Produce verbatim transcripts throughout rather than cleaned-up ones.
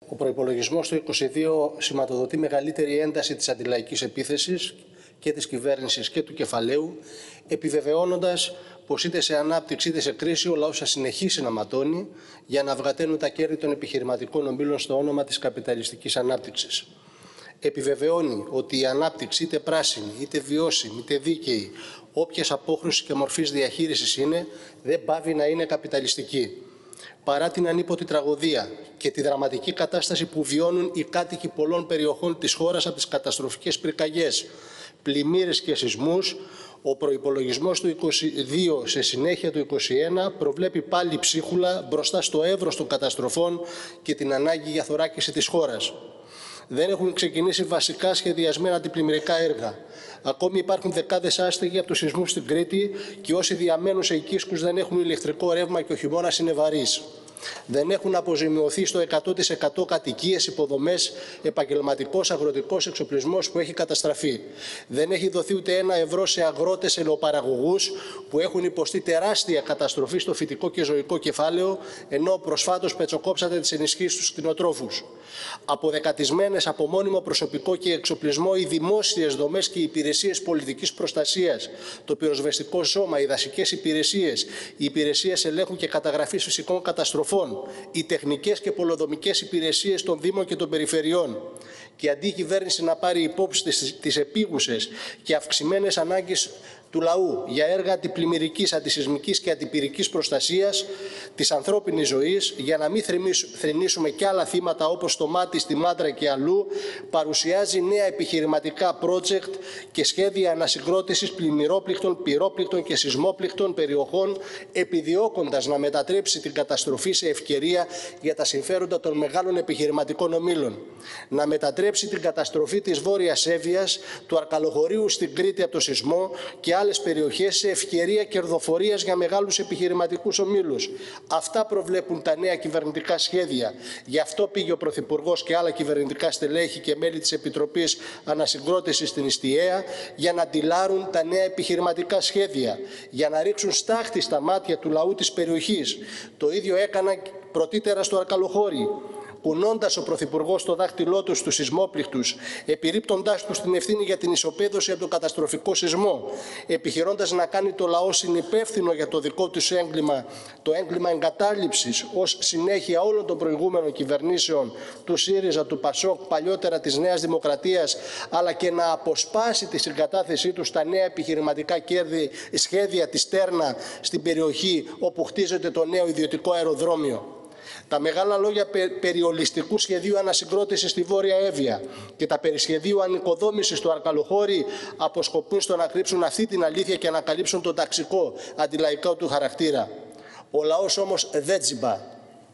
Ο προϋπολογισμός του είκοσι δύο σηματοδοτεί μεγαλύτερη ένταση της αντιλαϊκής επίθεσης και της κυβέρνησης και του κεφαλαίου, επιβεβαιώνοντας πως είτε σε ανάπτυξη είτε σε κρίση ο λαός θα συνεχίσει να ματώνει για να αυγαταίνουν τα κέρδη των επιχειρηματικών ομίλων στο όνομα της καπιταλιστικής ανάπτυξης. Επιβεβαιώνει ότι η ανάπτυξη είτε πράσινη, είτε βιώσιμη, είτε δίκαιη, όποιας απόχρωσης και μορφής διαχείρισης είναι, δεν πάβει να είναι καπιταλιστική. Παρά την ανίποτη τραγωδία και τη δραματική κατάσταση που βιώνουν οι κάτοικοι πολλών περιοχών της χώρας από τις καταστροφικές πυρκαγιές, πλημμύρες και σεισμούς, ο προϋπολογισμός του είκοσι δύο σε συνέχεια του είκοσι ένα προβλέπει πάλι ψίχουλα μπροστά στο εύρος των καταστροφών και την ανάγκη για θωράκιση της χώρας. Δεν έχουν ξεκινήσει βασικά σχεδιασμένα αντιπλημμυρικά έργα. Ακόμη υπάρχουν δεκάδες άστεγοι από τους σεισμούς στην Κρήτη και όσοι διαμένουν σε οικίσκους δεν έχουν ηλεκτρικό ρεύμα και ο χειμώνας είναι βαρύς. Δεν έχουν αποζημιωθεί στο εκατό τοις εκατό κατοικίες, υποδομές, επαγγελματικός, αγροτικός εξοπλισμός που έχει καταστραφεί. Δεν έχει δοθεί ούτε ένα ευρώ σε αγρότες ελαιοπαραγωγούς που έχουν υποστεί τεράστια καταστροφή στο φυτικό και ζωικό κεφάλαιο, ενώ προσφάτως πετσοκόψατε τις ενισχύσεις στους κτηνοτρόφους. Αποδεκατισμένες από μόνιμο προσωπικό και εξοπλισμό οι δημόσιες δομές και οι υπηρεσίες πολιτικής προστασίας, το πυροσβεστικό σώμα, οι δασικές υπηρεσίες, οι υπηρεσίες ελέγχου και καταγραφής φυσικών καταστροφών, οι τεχνικές και πολεοδομικές υπηρεσίες των Δήμων και των Περιφερειών. Και αντί η κυβέρνηση να πάρει υπόψη τις, τις επίγουσες και αυξημένες ανάγκες του λαού για έργα αντιπλημμυρικής, αντισυσμικής και αντιπυρικής προστασίας της ανθρώπινης ζωής, για να μην θρηνήσουμε κι άλλα θύματα όπως στο Μάτι, στη Μάντρα και αλλού, παρουσιάζει νέα επιχειρηματικά project και σχέδια ανασυγκρότησης πλημμυρόπληκτων, πυρόπληκτων και σεισμόπληκτων περιοχών, επιδιώκοντας να μετατρέψει την καταστροφή σε ευκαιρία για τα συμφέροντα των μεγάλων επιχειρηματικών ομίλων. Να μετατρέψει την καταστροφή της Βόρειας Εύβοιας, του Αρκαλοχωρίου στην Κρήτη από το σεισμό και άλλες περιοχές σε ευκαιρία κερδοφορίας για μεγάλους επιχειρηματικούς ομίλους. Αυτά προβλέπουν τα νέα κυβερνητικά σχέδια. Γι' αυτό πήγε ο Πρωθυπουργός και άλλα κυβερνητικά στελέχη και μέλη της Επιτροπής Ανασυγκρότησης στην Ιστιαία για να ντυλάρουν τα νέα επιχειρηματικά σχέδια, για να ρίξουν στάχτη στα μάτια του λαού της περιοχής. Το ίδιο έκαναν πρωτήτερα στο Αρκαλοχώρι, κουνώντας ο Πρωθυπουργός το δάχτυλό του στους σεισμόπληκτους, επιρρύπτοντάς τους την ευθύνη για την ισοπαίδωση από τον καταστροφικό σεισμό, επιχειρώντας να κάνει το λαό συνυπεύθυνο για το δικό του έγκλημα, το έγκλημα εγκατάλειψης ως συνέχεια όλων των προηγούμενων κυβερνήσεων του ΣΥΡΙΖΑ, του ΠΑΣΟΚ, παλιότερα της Νέας Δημοκρατίας, αλλά και να αποσπάσει τη συγκατάθεσή του στα νέα επιχειρηματικά κέρδη, σχέδια της Τέρνα στην περιοχή όπου χτίζεται το νέο ιδιωτικό αεροδρόμιο. Τα μεγάλα λόγια περί ολιστικού σχεδίου ανασυγκρότησης στη Βόρεια Εύβοια και τα περί σχεδίου ανοικοδόμησης του Αρκαλοχώρι αποσκοπούν στο να κρύψουν αυτή την αλήθεια και να καλύψουν τον ταξικό αντιλαϊκό του χαρακτήρα. Ο λαός όμως δεν τζιμπά.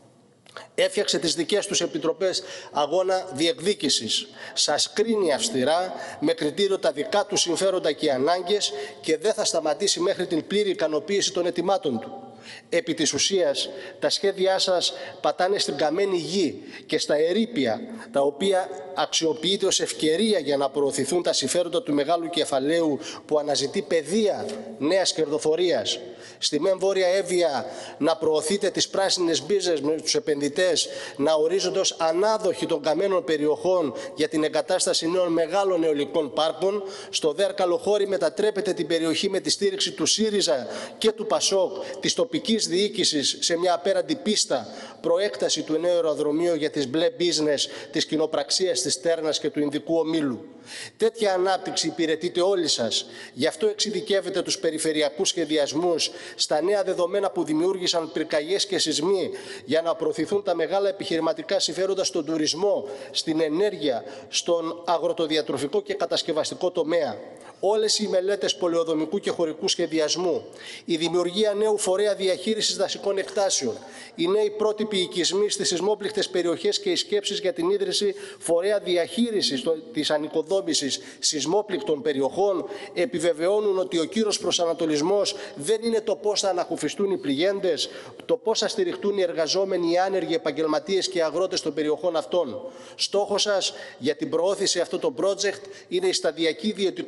Έφτιαξε τις δικές τους επιτροπές αγώνα διεκδίκησης. Σας κρίνει αυστηρά με κριτήριο τα δικά του συμφέροντα και ανάγκες και δεν θα σταματήσει μέχρι την πλήρη ικανοποίηση των αιτημάτων του. Επί της ουσίας, τα σχέδιά σας πατάνε στην καμένη γη και στα ερείπια, τα οποία αξιοποιείται ως ευκαιρία για να προωθηθούν τα συμφέροντα του μεγάλου κεφαλαίου που αναζητεί παιδεία νέας κερδοφορίας. Στη μεν Βόρεια Εύβοια να προωθείτε τις πράσινες μπίζες με τους επενδυτές, να ορίζονται ως ανάδοχοι των καμένων περιοχών για την εγκατάσταση νέων μεγάλων αιωλικών πάρκων. Στο δε Αρκαλοχώρι μετατρέπετε την περιοχή με τη στήριξη του ΣΥΡΙΖΑ και του ΠΑΣΟΚ, της τοπικής διοίκησης, σε μια απέραντη πίστα προέκταση του νέου αεροδρομίου για τις μπλε business της κοινοπραξίας της Τέρνας και του Ινδικού Ομίλου. Τέτοια ανάπτυξη υπηρετείτε όλοι σας. Γι' αυτό εξειδικεύετε τους περιφερειακούς σχεδιασμούς στα νέα δεδομένα που δημιούργησαν πυρκαγιές και σεισμοί για να προωθηθούν τα μεγάλα επιχειρηματικά συμφέροντα στον τουρισμό, στην ενέργεια, στον αγροτοδιατροφικό και κατασκευαστικό τομέα. Όλες οι μελέτες πολεοδομικού και χωρικού σχεδιασμού, η δημιουργία νέου φορέα διαχείρισης δασικών εκτάσεων, οι νέοι πρότυποι οικισμοί στις σεισμόπληκτες περιοχές και οι σκέψεις για την ίδρυση φορέα διαχείρισης της ανοικοδόμησης σεισμόπληκτων περιοχών επιβεβαιώνουν ότι ο κύριος προσανατολισμός δεν είναι το πώς θα ανακουφιστούν οι πληγέντες, το πώς θα στηριχτούν οι εργαζόμενοι, οι άνεργοι, επαγγελματίες και αγρότες των περιοχών αυτών. Στόχος σας για την προώθηση αυτού των project είναι η σταδιακή ιδιωτικοποίηση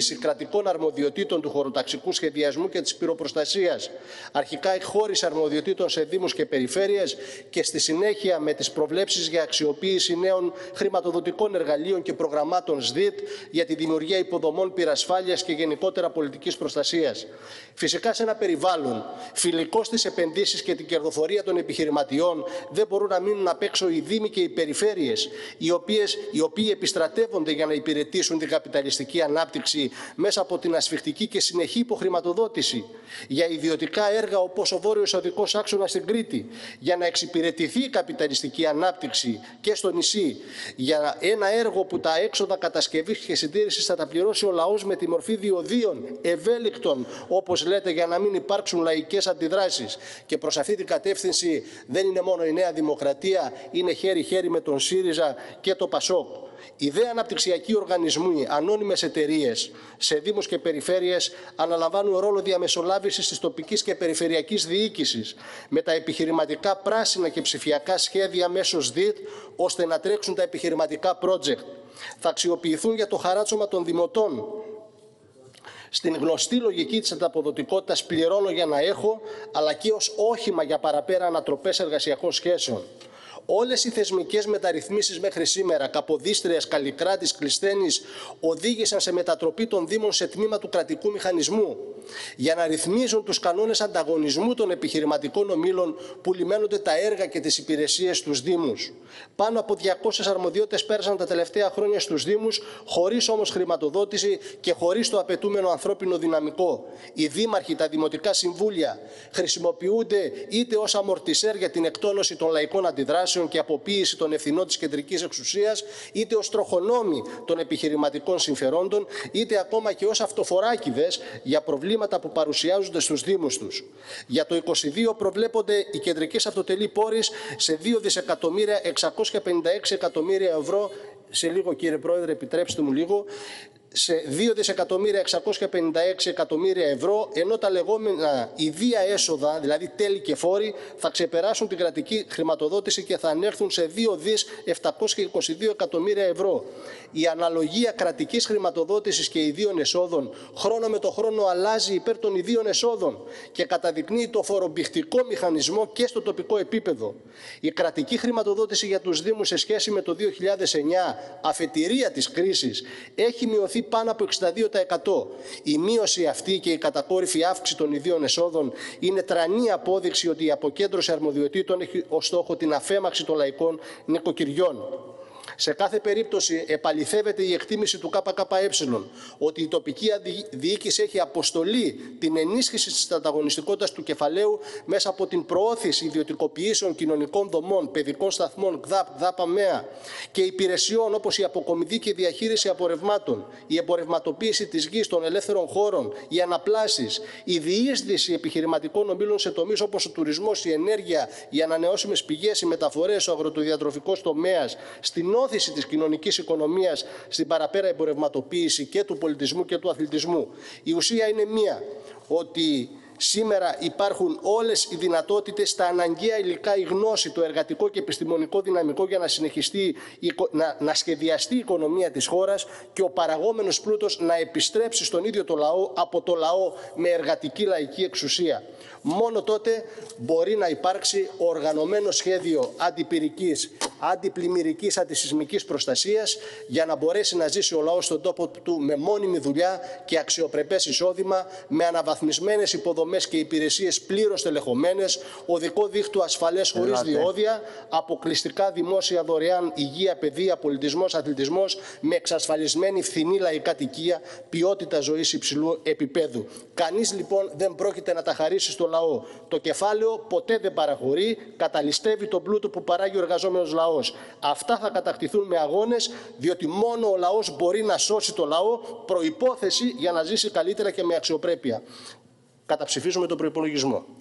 αξιοποίηση κρατικών αρμοδιοτήτων του χωροταξικού σχεδιασμού και της πυροπροστασίας, αρχικά εκχώρηση αρμοδιοτήτων σε δήμους και περιφέρειες και στη συνέχεια με τις προβλέψεις για αξιοποίηση νέων χρηματοδοτικών εργαλείων και προγραμμάτων ΣΔΙΤ για τη δημιουργία υποδομών πυρασφάλειας και γενικότερα πολιτικής προστασίας. Φυσικά, σε ένα περιβάλλον φιλικό στις επενδύσεις και την κερδοφορία των επιχειρηματιών, δεν μπορούν να μείνουν απ' έξω οι δήμοι και οι περιφέρειες, οι, οποίες, οι οποίοι επιστρατεύονται για να υπηρετήσουν την καπιταλιστική ανάπτυξη μέσα από την ασφιχτική και συνεχή υποχρηματοδότηση για ιδιωτικά έργα όπως ο Βόρειος Οδικός Άξονας στην Κρήτη, για να εξυπηρετηθεί η καπιταλιστική ανάπτυξη και στο νησί, για ένα έργο που τα έξοδα κατασκευής και συντήρησης θα τα πληρώσει ο λαός με τη μορφή διοδίων ευέλικτων, όπως λέτε, για να μην υπάρξουν λαϊκές αντιδράσεις. Και προς αυτή την κατεύθυνση δεν είναι μόνο η Νέα Δημοκρατία, είναι χέρι-χέρι με τον ΣΥΡΙΖΑ και το ΠΑΣΟΚ. Οι δε αναπτυξιακοί οργανισμοί, ανώνυμες εταιρείες σε δήμους και περιφέρειες αναλαμβάνουν ρόλο διαμεσολάβησης της τοπικής και περιφερειακής διοίκησης με τα επιχειρηματικά πράσινα και ψηφιακά σχέδια μέσω ΣΔΙΤ, ώστε να τρέξουν τα επιχειρηματικά project. Θα αξιοποιηθούν για το χαράτσωμα των δημοτών. Στην γνωστή λογική της ανταποδοτικότητας, πληρώνω για να έχω, αλλά και ως όχημα για παραπέρα ανατροπές εργασιακών σχέσεων. Όλες οι θεσμικές μεταρρυθμίσεις μέχρι σήμερα, Καποδίστριας, Καλλικράτης, Κλεισθένης, οδήγησαν σε μετατροπή των Δήμων σε τμήμα του κρατικού μηχανισμού για να ρυθμίζουν τους κανόνες ανταγωνισμού των επιχειρηματικών ομίλων που λιμένονται τα έργα και τις υπηρεσίες στους Δήμους. Πάνω από διακόσιες αρμοδιότητες πέρασαν τα τελευταία χρόνια στους Δήμους, χωρίς όμως χρηματοδότηση και χωρίς το απαιτούμενο ανθρώπινο δυναμικό. Οι δήμαρχοι, τα δημοτικά συμβούλια χρησιμοποιούνται είτε ως αμορτισέρ για την εκτόνωση των λαϊκών αντιδράσεων και αποποίηση των ευθυνών της κεντρικής εξουσίας, είτε ως τροχονόμοι των επιχειρηματικών συμφερόντων, είτε ακόμα και ως αυτοφοράκηδες για προβλήματα που παρουσιάζονται στους Δήμους τους. Για το είκοσι δύο προβλέπονται οι κεντρικές αυτοτελεί πόροι σε δύο δισεκατομμύρια εξακόσια πενήντα έξι εκατομμύρια ευρώ. Σε λίγο, κύριε Πρόεδρε, επιτρέψτε μου λίγο. Σε δύο δισεκατομμύρια εξακόσια πενήντα έξι εκατομμύρια ευρώ, ενώ τα λεγόμενα ιδία έσοδα, δηλαδή τέλη και φόροι, θα ξεπεράσουν την κρατική χρηματοδότηση και θα ανέρθουν σε δύο δις επτακόσια είκοσι δύο εκατομμύρια ευρώ. Η αναλογία κρατικής χρηματοδότησης και ιδίων εσόδων χρόνο με το χρόνο αλλάζει υπέρ των ιδίων εσόδων και καταδεικνύει το φορομπηχτικό μηχανισμό και στο τοπικό επίπεδο. Η κρατική χρηματοδότηση για τους Δήμους σε σχέση με το δύο χιλιάδες εννιά, αφετηρία της κρίσης, έχει μειωθεί πάνω από εξήντα δύο τοις εκατό. Η μείωση αυτή και η κατακόρυφη αύξηση των ιδίων εσόδων είναι τρανή απόδειξη ότι η αποκέντρωση αρμοδιοτήτων έχει ως στόχο την αφέμαξη των λαϊκών νοικοκυριών. Σε κάθε περίπτωση επαληθεύεται η εκτίμηση του ΚΚΕ ότι η τοπική διοίκηση έχει αποστολή την ενίσχυση της ανταγωνιστικότητας του κεφαλαίου μέσα από την προώθηση ιδιωτικοποιήσεων κοινωνικών δομών, παιδικών σταθμών, ΚΔΑΠ, ΔΑΠΑΜΕΑ και υπηρεσιών όπως η αποκομιδή και η διαχείριση απορρευμάτων, η εμπορευματοποίηση της γης των ελεύθερων χώρων, οι αναπλάσεις, η διείσδυση επιχειρηματικών ομίλων σε τομείς όπως ο τουρισμός, η ενέργεια, οι ανανεώσιμες πηγές, οι μεταφορές, ο αγροτοδιατροφικός τομέας, στην όθηση της κοινωνικής οικονομίας, στην παραπέρα εμπορευματοποίηση και του πολιτισμού και του αθλητισμού. Η ουσία είναι μία, ότι σήμερα υπάρχουν όλες οι δυνατότητες, τα αναγκαία υλικά, η γνώση, το εργατικό και επιστημονικό δυναμικό για να συνεχιστεί, να, να σχεδιαστεί η οικονομία της χώρας και ο παραγόμενος πλούτος να επιστρέψει στον ίδιο το λαό, από το λαό με εργατική λαϊκή εξουσία. Μόνο τότε μπορεί να υπάρξει οργανωμένο σχέδιο αντιπυρικής, αντιπλημμυρικής, αντισυσμικής προστασίας για να μπορέσει να ζήσει ο λαός στον τόπο του με μόνιμη δουλειά και αξιοπρεπές εισόδημα, με αναβαθμισμένες υποδομές και υπηρεσίες πλήρως τελεχωμένες, οδικό δίκτυο ασφαλές χωρίς Ελάτε. διόδια, αποκλειστικά δημόσια δωρεάν υγεία, παιδεία, πολιτισμός, αθλητισμός, με εξασφαλισμένη φθηνή λαϊκατοικία, ποιότητα ζωής υψηλού επίπεδου. Κανείς λοιπόν δεν πρόκειται να τα χαρίσει στο λαό. Το κεφάλαιο ποτέ δεν παραχωρεί, καταλυστεύει τον πλούτο που παράγει ο εργαζόμενος λαός. Αυτά θα κατακτηθούν με αγώνες, διότι μόνο ο λαός μπορεί να σώσει το λαό, προϋπόθεση για να ζήσει καλύτερα και με αξιοπρέπεια. Καταψηφίζουμε τον προϋπολογισμό.